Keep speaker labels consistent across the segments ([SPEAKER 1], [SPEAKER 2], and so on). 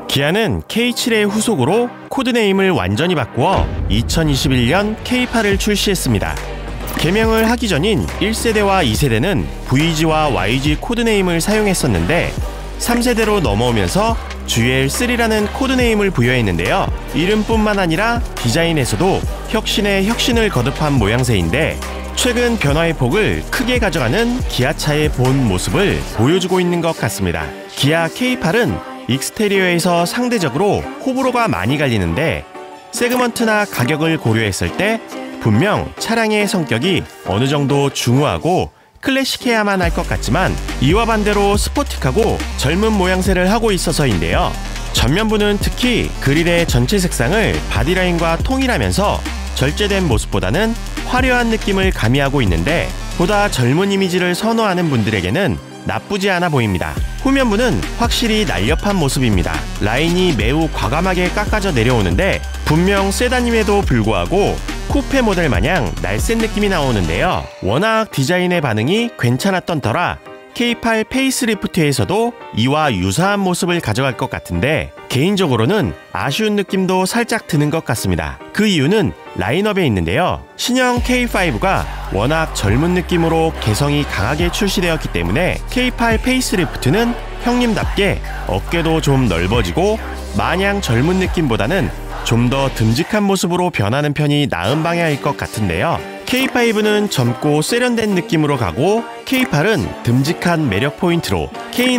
[SPEAKER 1] 기아는 K7의 후속으로 코드네임을 완전히 바꾸어 2021년 K8을 출시했습니다. 개명을 하기 전인 1세대와 2세대는 VG와 YG 코드네임을 사용했었는데 3세대로 넘어오면서 GL3라는 코드네임을 부여했는데요. 이름뿐만 아니라 디자인에서도 혁신에 혁신을 거듭한 모양새인데 최근 변화의 폭을 크게 가져가는 기아차의 본 모습을 보여주고 있는 것 같습니다. 기아 K8은 익스테리어에서 상대적으로 호불호가 많이 갈리는데 세그먼트나 가격을 고려했을 때 분명 차량의 성격이 어느 정도 중후하고 클래식해야만 할 것 같지만 이와 반대로 스포틱하고 젊은 모양새를 하고 있어서인데요. 전면부는 특히 그릴의 전체 색상을 바디라인과 통일하면서 절제된 모습보다는 화려한 느낌을 가미하고 있는데 보다 젊은 이미지를 선호하는 분들에게는 나쁘지 않아 보입니다. 후면부는 확실히 날렵한 모습입니다. 라인이 매우 과감하게 깎아져 내려오는데 분명 세단임에도 불구하고 쿠페 모델 마냥 날쌘 느낌이 나오는데요. 워낙 디자인의 반응이 괜찮았던 터라 K8 페이스리프트에서도 이와 유사한 모습을 가져갈 것 같은데 개인적으로는 아쉬운 느낌도 살짝 드는 것 같습니다. 그 이유는 라인업에 있는데요. 신형 K5가 워낙 젊은 느낌으로 개성이 강하게 출시되었기 때문에 K8 페이스리프트는 형님답게 어깨도 좀 넓어지고 마냥 젊은 느낌보다는 좀 더 듬직한 모습으로 변하는 편이 나은 방향일 것 같은데요. K5는 젊고 세련된 느낌으로 가고 K8은 듬직한 매력 포인트로,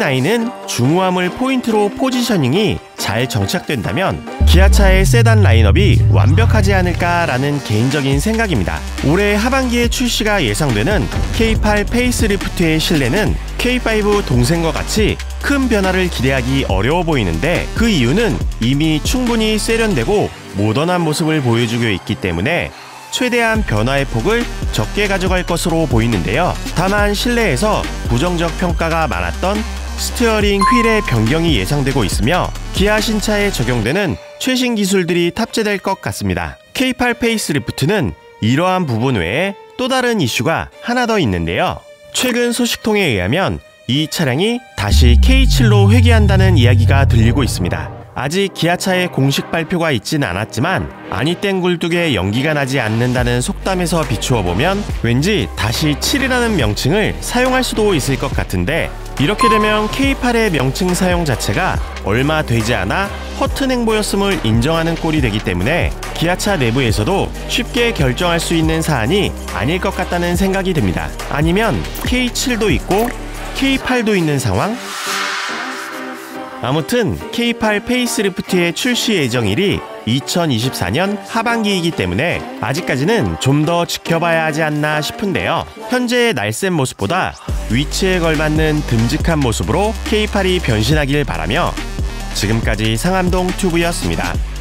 [SPEAKER 1] K9은 중후함을 포인트로 포지셔닝이 잘 정착된다면 기아차의 세단 라인업이 완벽하지 않을까라는 개인적인 생각입니다. 올해 하반기에 출시가 예상되는 K8 페이스리프트의 실내는 K5 동생과 같이 큰 변화를 기대하기 어려워 보이는데 그 이유는 이미 충분히 세련되고 모던한 모습을 보여주고 있기 때문에 최대한 변화의 폭을 적게 가져갈 것으로 보이는데요. 다만 실내에서 부정적 평가가 많았던 스티어링 휠의 변경이 예상되고 있으며 기아 신차에 적용되는 최신 기술들이 탑재될 것 같습니다. K8 페이스리프트는 이러한 부분 외에 또 다른 이슈가 하나 더 있는데요. 최근 소식통에 의하면 이 차량이 다시 K7로 회귀한다는 이야기가 들리고 있습니다. 아직 기아차의 공식 발표가 있진 않았지만 아니땡 굴뚝에 연기가 나지 않는다는 속담에서 비추어 보면 왠지 다시 7이라는 명칭을 사용할 수도 있을 것 같은데 이렇게 되면 K8의 명칭 사용 자체가 얼마 되지 않아 허튼 행보였음을 인정하는 꼴이 되기 때문에 기아차 내부에서도 쉽게 결정할 수 있는 사안이 아닐 것 같다는 생각이 듭니다. 아니면 K7도 있고 K8도 있는 상황? 아무튼 K8 페이스리프트의 출시 예정일이 2024년 하반기이기 때문에 아직까지는 좀 더 지켜봐야 하지 않나 싶은데요. 현재의 날쌘 모습보다 위치에 걸맞는 듬직한 모습으로 K8이 변신하길 바라며 지금까지 상암동 튜브였습니다.